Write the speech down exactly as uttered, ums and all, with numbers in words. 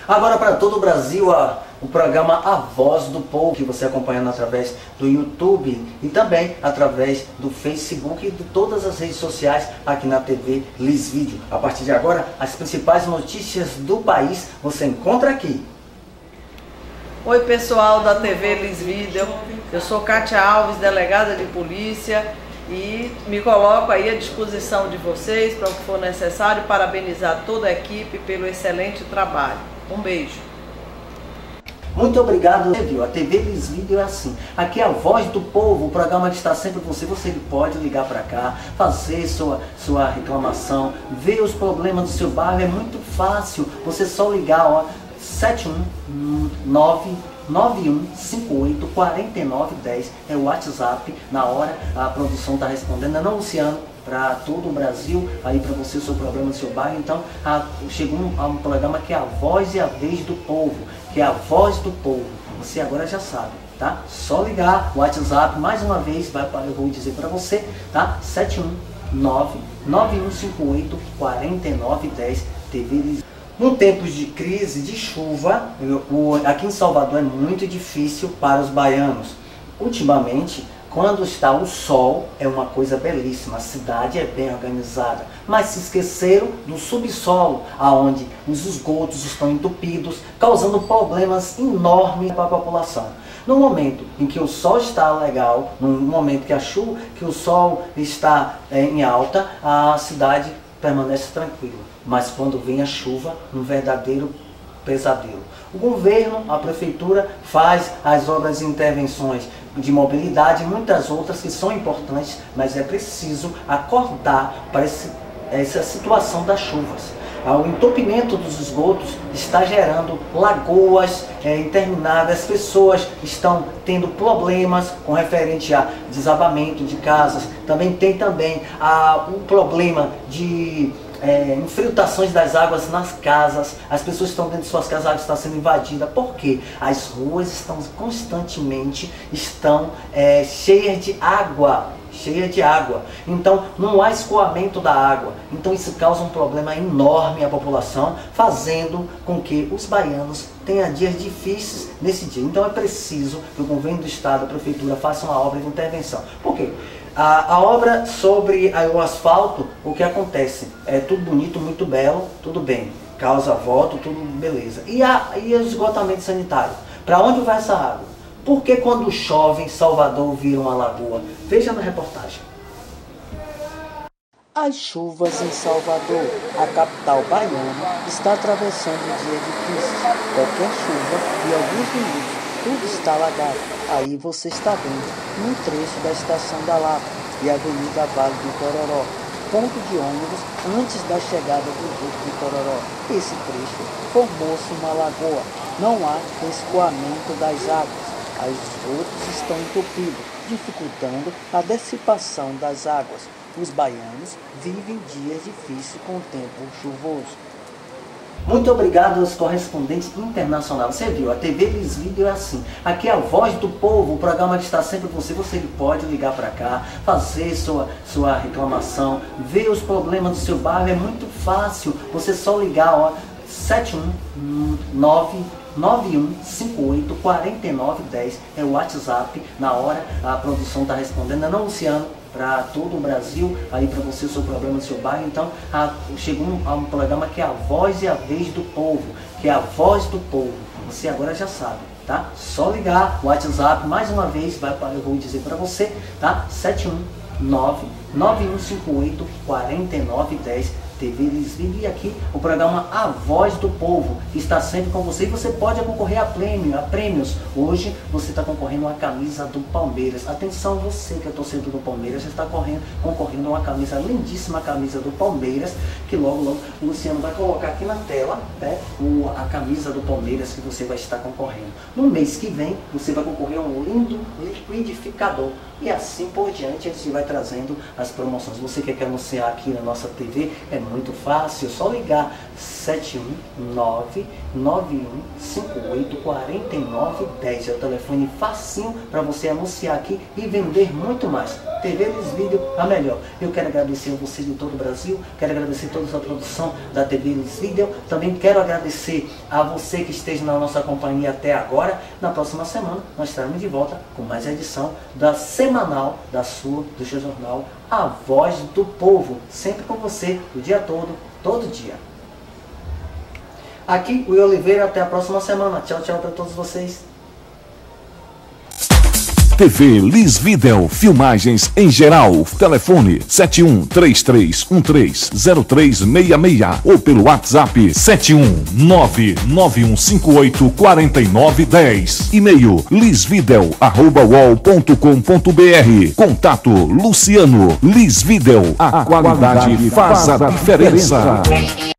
Agora para todo o Brasil, a, o programa A Voz do Povo, que você acompanhando através do YouTube e também através do Facebook e de todas as redes sociais aqui na T V Lisvídeo. A partir de agora, as principais notícias do país você encontra aqui. Oi pessoal da T V Lisvídeo, eu sou Kátia Alves, delegada de polícia, e me coloco aí à disposição de vocês para o que for necessário, parabenizar toda a equipe pelo excelente trabalho. Um beijo. Muito obrigado, viu? A T V Lisvídeo é assim. Aqui é a Voz do Povo, o programa que está sempre com você. Você pode ligar para cá, fazer sua, sua reclamação, ver os problemas do seu bairro. É muito fácil. Você só ligar, ó, sete um nove nove um cinco oito quatro nove um zero é o WhatsApp. Na hora a produção está respondendo, não, Luciano, para todo o Brasil, aí para você o seu problema no seu bairro. Então a, chegou um, a um programa que é a Voz e a Vez do Povo, que é a Voz do Povo. Você agora já sabe, tá? Só ligar o WhatsApp, mais uma vez, vai, eu vou dizer para você, tá? sete um nove nove um cinco oito quatro nove um zero T V Lisvídeo. No tempos de crise, de chuva, o, aqui em Salvador é muito difícil para os baianos. Ultimamente, quando está o sol, é uma coisa belíssima, a cidade é bem organizada, mas se esqueceram do subsolo, onde os esgotos estão entupidos, causando problemas enormes para a população. No momento em que o sol está legal, no momento que a chuva, que o sol está é, em alta, a cidade permanece tranquila. Mas quando vem a chuva, um verdadeiro pesadelo. O governo, a prefeitura, faz as obras e intervenções de mobilidade e muitas outras que são importantes, mas é preciso acordar para esse, essa situação das chuvas. O entupimento dos esgotos está gerando lagoas é, intermináveis, as pessoas estão tendo problemas com referente a desabamento de casas, também tem também a, o problema de É, infiltrações das águas nas casas, as pessoas estão dentro de suas casas, a água está sendo invadida, porque as ruas estão constantemente estão é, cheias de água, cheia de água, então não há escoamento da água, então isso causa um problema enorme à população, fazendo com que os baianos tenham dias difíceis nesse dia. Então é preciso que o governo do estado, a prefeitura, faça uma obra de intervenção. Por quê? A, a obra sobre a, o asfalto, o que acontece? É tudo bonito, muito belo, tudo bem, causa voto, tudo beleza. E, a, e o esgotamento sanitário? Para onde vai essa água? Por que quando chove em Salvador vira uma lagoa? Veja na reportagem. As chuvas em Salvador, a capital baiana, está atravessando um dia difícil. Qualquer chuva de alguns minutos, tudo está alagado. Aí você está vendo um trecho da Estação da Lapa e a Avenida Vale do Itororó, ponto de ônibus antes da chegada do Duque de Itororó. Esse trecho formou-se uma lagoa, não há escoamento das águas, os esgotos estão entupidos, dificultando a dissipação das águas. Os baianos vivem dias difíceis com o tempo chuvoso. Muito obrigado aos correspondentes internacionais. Você viu, a T V Lisvídeo é assim. Aqui é a Voz do Povo, o programa que está sempre com você. Você pode ligar para cá, fazer sua, sua reclamação, ver os problemas do seu bairro. É muito fácil. Você só ligar, ó, sete um nove nove um cinco oito quatro nove um zero é o WhatsApp. Na hora a produção está respondendo, não, Luciano, para todo o Brasil, aí para você o seu problema no seu bairro. Então a, chegou um, a um programa que é a Voz e a Vez do Povo, que é a Voz do Povo. Você agora já sabe, tá? Só ligar o WhatsApp, mais uma vez, vai, eu vou dizer para você, tá? sete um nove nove um cinco oito quatro nove um zero T V Lisvídeo, e aqui o programa A Voz do Povo, que está sempre com você, e você pode concorrer a prêmio, a prêmios. Hoje você está concorrendo a uma camisa do Palmeiras. Atenção, você que é torcedor do Palmeiras, já está correndo, concorrendo a uma camisa, lindíssima camisa do Palmeiras, que logo, logo o Luciano vai colocar aqui na tela, né, o, a camisa do Palmeiras que você vai estar concorrendo. No mês que vem, você vai concorrer a um lindo liquidificador. E assim por diante, a gente vai trazendo as promoções. Você que quer anunciar aqui na nossa T V, é muito fácil, é só ligar sete um nove, nove um cinco oito, quatro nove um zero. É o telefone facinho para você anunciar aqui e vender muito mais. T V Lisvídeo, a melhor. Eu quero agradecer a você de todo o Brasil, quero agradecer toda a produção da T V Lisvídeo. Também quero agradecer a você que esteja na nossa companhia até agora. Na próxima semana nós estaremos de volta com mais edição da semanal da sua, do seu jornal A Voz do Povo. Sempre com você, o dia todo, todo dia. Aqui, o Oliveira, até a próxima semana. Tchau, tchau para todos vocês. T V Lisvídeo, filmagens em geral. Telefone sete um três três um três zero três seis seis ou pelo WhatsApp sete um nove nove um cinco oito quatro nove um zero. E-mail lisvideo arroba uol ponto com ponto br. Contato Luciano. Lisvídeo, a qualidade faz a diferença.